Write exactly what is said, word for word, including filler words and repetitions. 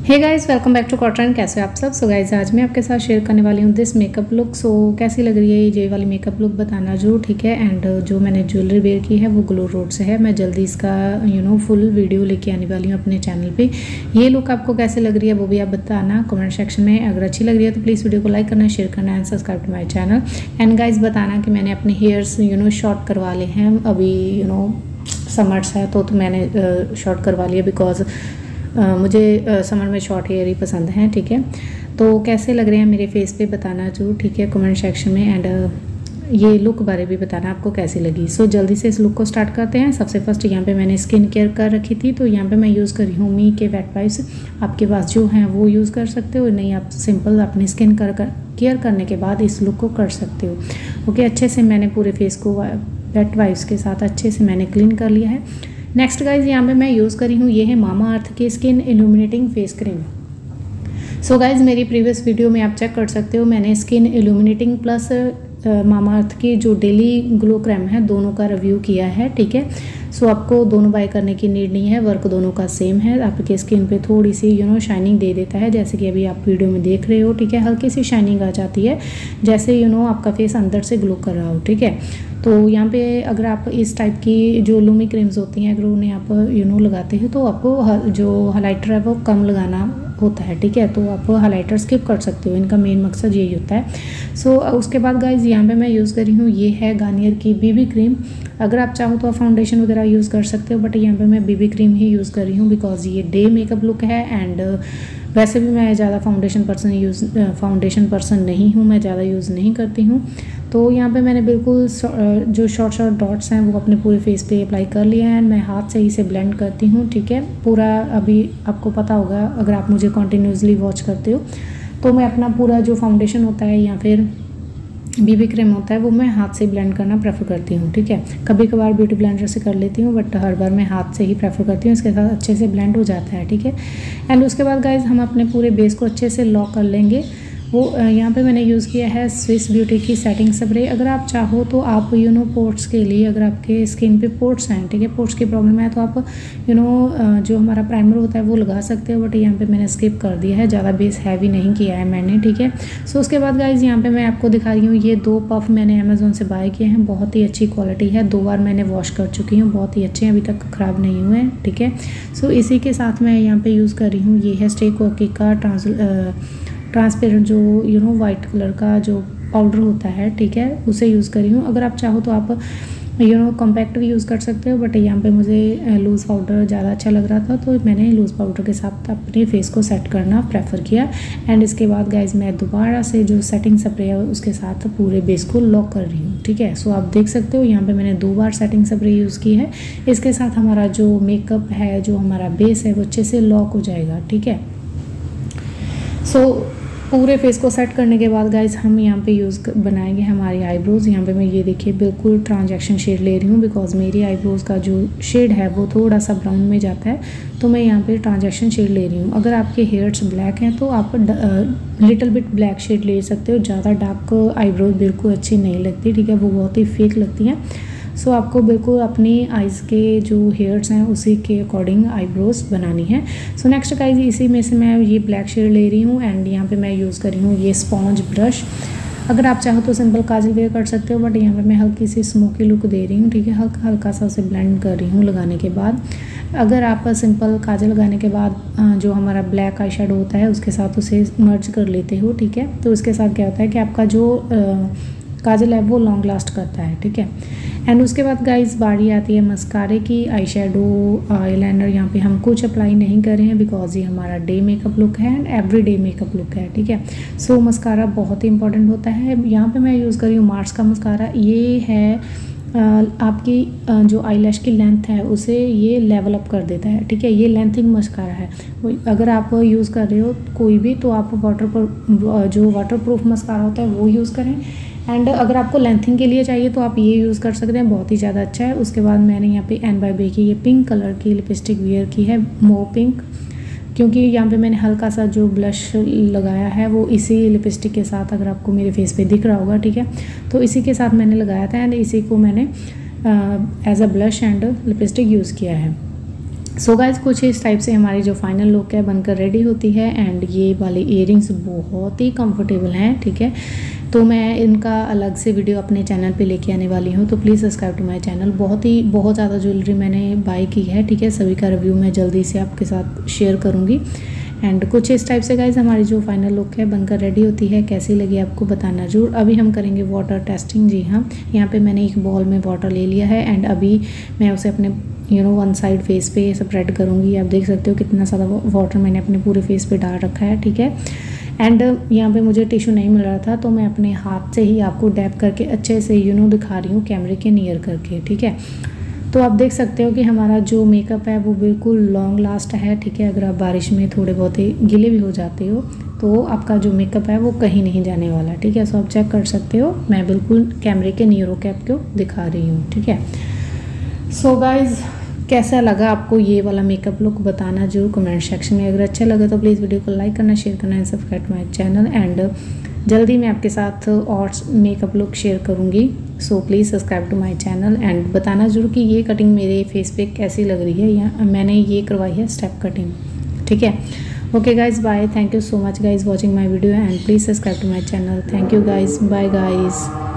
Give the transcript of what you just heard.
Hey guys, welcome back to cotton. कैसे हो आप सब। सो so गाइस, आज मैं आपके साथ शेयर करने वाली हूँ दिस मेकअप लुक। सो कैसी लग रही है ये वाली मेकअप लुक बताना जरूर, ठीक है। एंड जो मैंने ज्वेलरी वेयर की है वो ग्लो रोड से है। मैं जल्दी इसका यू नो फुल वीडियो लेके आने वाली हूँ अपने चैनल पे। ये लुक आपको कैसे लग रही है वो भी आप बताना कमेंट सेक्शन में। अगर अच्छी लग रही है तो प्लीज़ वीडियो को लाइक करना, शेयर करना and subscribe to my channel. And guys बताना कि मैंने अपने हेयर्स यू नो शॉर्ट करवा ले हैं। अभी यू नो समर्स है तो, तो मैंने शॉर्ट करवा लिया बिकॉज Uh, मुझे समर uh, में शॉर्ट हेयर ही पसंद हैं, ठीक है। तो कैसे लग रहे हैं मेरे फेस पे बताना जरूर, ठीक है, कमेंट सेक्शन में। एंड uh, ये लुक बारे भी बताना आपको कैसी लगी। सो so, जल्दी से इस लुक को स्टार्ट करते हैं। सबसे फर्स्ट यहाँ पे मैंने स्किन केयर कर रखी थी, तो यहाँ पे मैं यूज़ कर रही हूँ मी के वेट वाइप्स। आपके पास जो हैं वो यूज़ कर सकते हो, नहीं आप सिंपल अपनी स्किन कर, कर केयर करने के बाद इस लुक को कर सकते हो। ओके, अच्छे से मैंने पूरे फेस को वेट वाइप्स के साथ अच्छे से मैंने क्लीन कर लिया है। नेक्स्ट गाइज यहाँ पे मैं यूज़ करी हूँ, ये है मामा अर्थ की skin illuminating face cream. So guys मेरी प्रीवियस वीडियो में आप चेक कर सकते हो, मैंने skin illuminating plus Mamaearth की जो डेली ग्लो क्रीम है दोनों का रिव्यू किया है, ठीक है। सो so, आपको दोनों बाय करने की नीड नहीं है, वर्क दोनों का सेम है। आपके स्किन पे थोड़ी सी यू नो शाइनिंग दे देता है, जैसे कि अभी आप वीडियो में देख रहे हो, ठीक है। हल्की सी शाइनिंग आ जाती है, जैसे यू नो आपका फेस अंदर से ग्लो कर रहा हो, ठीक है। तो यहाँ पे अगर आप इस टाइप की जो लूमी क्रीम्स होती हैं अगर उन्हें आप यू नो लगाते हो तो आपको जो हाइलाइटर है वो कम लगाना होता है, ठीक है। तो आप हाइलाइटर स्किप कर सकते हो, इनका मेन मकसद यही होता है। सो so, उसके बाद गाइज यहाँ पे मैं यूज़ कर रही हूँ, ये है गार्नियर की बीबी क्रीम। अगर आप चाहो तो आप फाउंडेशन वगैरह यूज़ कर सकते हो, बट यहाँ पे मैं बीबी क्रीम ही यूज़ कर रही हूँ बिकॉज ये डे मेकअप लुक है। एंड वैसे भी मैं ज़्यादा foundation person use foundation person नहीं हूँ, मैं ज़्यादा यूज़ नहीं करती हूँ। तो यहाँ पे मैंने बिल्कुल जो शॉर्ट शॉर्ट डॉट्स हैं वो अपने पूरे फेस पे अप्लाई कर लिया है। मैं हाथ से ही से ब्लेंड करती हूँ, ठीक है। पूरा अभी आपको पता होगा अगर आप मुझे कॉन्टीन्यूसली वॉच करते हो तो मैं अपना पूरा जो फाउंडेशन होता है या फिर बीबी क्रीम होता है वो मैं हाथ से ब्लेंड करना प्रेफर करती हूँ, ठीक है। कभी कभार ब्यूटी ब्लेंडर से कर लेती हूँ, बट हर बार मैं हाथ से ही प्रेफर करती हूँ, इसके साथ अच्छे से ब्लेंड हो जाता है, ठीक है। एंड उसके बाद गाइज हम अपने पूरे बेस को अच्छे से लॉक कर लेंगे। वो यहाँ पे मैंने यूज़ किया है स्विस ब्यूटी की सेटिंग स्प्रे। अगर आप चाहो तो आप यू नो पोर्ट्स के लिए, अगर आपके स्किन पे पोर्ट्स हैं, ठीक है, पोर्ट्स की प्रॉब्लम है तो आप यू नो जो हमारा प्राइमर होता है वो लगा सकते हो, बट यहाँ पे मैंने स्किप कर दिया है, ज़्यादा बेस हैवी नहीं किया है मैंने, ठीक है। सो उसके बाद गाइज यहाँ पे मैं आपको दिखा रही हूँ, ये दो पफ मैंने अमेज़ोन से बाय किए हैं, बहुत ही अच्छी क्वालिटी है, दो बार मैंने वॉश कर चुकी हूँ, बहुत ही अच्छे हैं, अभी तक ख़राब नहीं हुए हैं, ठीक है। सो इसी के साथ मैं यहाँ पर यूज़ कर रही हूँ, ये है स्टे कोकी का ट्रांस ट्रांसपेरेंट जो यू नो वाइट कलर का जो पाउडर होता है, ठीक है, उसे यूज़ कर रही हूँ। अगर आप चाहो तो आप यू नो कॉम्पैक्ट भी यूज़ कर सकते हो, बट यहाँ पे मुझे लूज़ पाउडर ज़्यादा अच्छा लग रहा था तो मैंने लूज़ पाउडर के साथ अपने फेस को सेट करना प्रेफर किया। एंड इसके बाद गाइज मैं दोबारा से जो सेटिंग स्प्रे है उसके साथ पूरे बेस को लॉक कर रही हूँ, ठीक है। सो आप देख सकते हो यहाँ पे मैंने दो बार सेटिंग स्प्रे यूज़ की है। इसके साथ हमारा जो मेकअप है, जो हमारा बेस है वो अच्छे से लॉक हो जाएगा, ठीक है। सो पूरे फेस को सेट करने के बाद गाइज हम यहाँ पे यूज़ बनाएंगे हमारी आईब्रोज़। यहाँ पे मैं ये देखिए बिल्कुल ट्रांजैक्शन शेड ले रही हूँ बिकॉज मेरी आईब्रोज़ का जो शेड है वो थोड़ा सा ब्राउन में जाता है, तो मैं यहाँ पे ट्रांजैक्शन शेड ले रही हूँ। अगर आपके हेयर्स ब्लैक हैं तो आप लिटिल बिट ब्लैक शेड ले सकते हो, ज़्यादा डार्क आईब्रोज बिल्कुल अच्छी नहीं लगती, ठीक है, वो बहुत ही फेक लगती हैं। सो so, आपको बिल्कुल अपनी आइज़ के जो हेयर्स हैं उसी के अकॉर्डिंग आईब्रोज बनानी है। सो नेक्स्ट गाइज इसी में से मैं ये ब्लैक शेड ले रही हूँ एंड यहाँ पे मैं यूज़ कर रही हूँ ये स्पॉन्ज ब्रश। अगर आप चाहो तो सिंपल काजल वेयर कर सकते हो, बट यहाँ पे मैं हल्की सी स्मोकी लुक दे रही हूँ, ठीक है, हल्का हल्का सा उसे ब्लेंड कर रही हूँ लगाने के बाद। अगर आप सिंपल काजल लगाने के बाद जो हमारा ब्लैक आई शेडो होता है उसके साथ उसे मर्ज कर लेते हो, ठीक है, तो उसके साथ क्या होता है कि आपका जो काजल है वो लॉन्ग लास्ट करता है, ठीक है। एंड उसके बाद गाइज बारी आती है मस्कारे की। आई शेडो आईलाइनर यहाँ पे हम कुछ अप्लाई नहीं कर रहे हैं बिकॉज ये हमारा डे मेकअप लुक है and every day makeup look है, ठीक है। सो so, मस्कारा बहुत ही इंपॉर्टेंट होता है। यहाँ पे मैं यूज़ कर रही हूँ मार्स का मस्कारा। ये है आपकी जो आईलैश की लेंथ है उसे ये लेवल अप कर देता है, ठीक है, ये लेंथिंग मस्कारा है। अगर आप यूज़ कर रहे हो कोई भी तो आप वाटर पर जो वाटर प्रूफ मस्कारा होता है वो यूज़ करें। एंड अगर आपको लेंथिंग के लिए चाहिए तो आप ये यूज़ कर सकते हैं, बहुत ही ज़्यादा अच्छा है। उसके बाद मैंने यहाँ पे एन बाई बे की ये पिंक कलर की लिपस्टिक वेयर की है, मो पिंक, क्योंकि यहाँ पे मैंने हल्का सा जो ब्लश लगाया है वो इसी लिपस्टिक के साथ, अगर आपको मेरे फेस पे दिख रहा होगा, ठीक है, तो इसी के साथ मैंने लगाया था एंड इसी को मैंने as a blush and lipstick use किया है। सो गाइस कुछ इस टाइप से हमारी जो फाइनल लुक है बनकर रेडी होती है। एंड ये वाले इयरिंग्स बहुत ही कंफर्टेबल हैं, ठीक है। तो मैं इनका अलग से वीडियो अपने चैनल पे लेके आने वाली हूँ, तो please subscribe to my channel. बहुत ही बहुत ज़्यादा ज्वेलरी मैंने बाय की है, ठीक है। सभी का रिव्यू मैं जल्दी से आपके साथ शेयर करूँगी। एंड कुछ इस टाइप से गाइज हमारी जो फाइनल लुक है बनकर रेडी होती है। कैसी लगी आपको बताना जरूर। अभी हम करेंगे वाटर टेस्टिंग। जी हाँ, यहाँ पे मैंने एक बॉल में वाटर ले लिया है एंड अभी मैं उसे अपने you know one side face पे स्प्रेड करूँगी। आप देख सकते हो कितना सारा वाटर मैंने अपने पूरे फेस पे डाल रखा है, ठीक है। एंड यहाँ पे मुझे टिश्यू नहीं मिल रहा था, तो मैं अपने हाथ से ही आपको डैप करके अच्छे से यू नो दिखा रही हूँ कैमरे के नियर करके, ठीक है। तो आप देख सकते हो कि हमारा जो मेकअप है वो बिल्कुल लॉन्ग लास्ट है, ठीक है। अगर आप बारिश में थोड़े बहुत ही गीले भी हो जाते हो तो आपका जो मेकअप है वो कहीं नहीं जाने वाला, ठीक है। सो आप चेक कर सकते हो, मैं बिल्कुल कैमरे के नियर होकर आपको दिखा रही हूँ, ठीक है। सो गाइज कैसा लगा आपको ये वाला मेकअप लुक बताना जरूर कमेंट सेक्शन में। अगर अच्छा लगा तो प्लीज़ वीडियो को लाइक करना, शेयर करना and subscribe to my channel. And जल्दी मैं आपके साथ और मेकअप लुक शेयर करूँगी, so please subscribe to my channel. And बताना जरूर कि ये कटिंग मेरे फेस पे कैसी लग रही है। या मैंने ये करवाई है स्टेप कटिंग, ठीक है। Okay guys, bye. Thank you so much guys watching my video and please subscribe to my channel. Thank you guys, bye guys.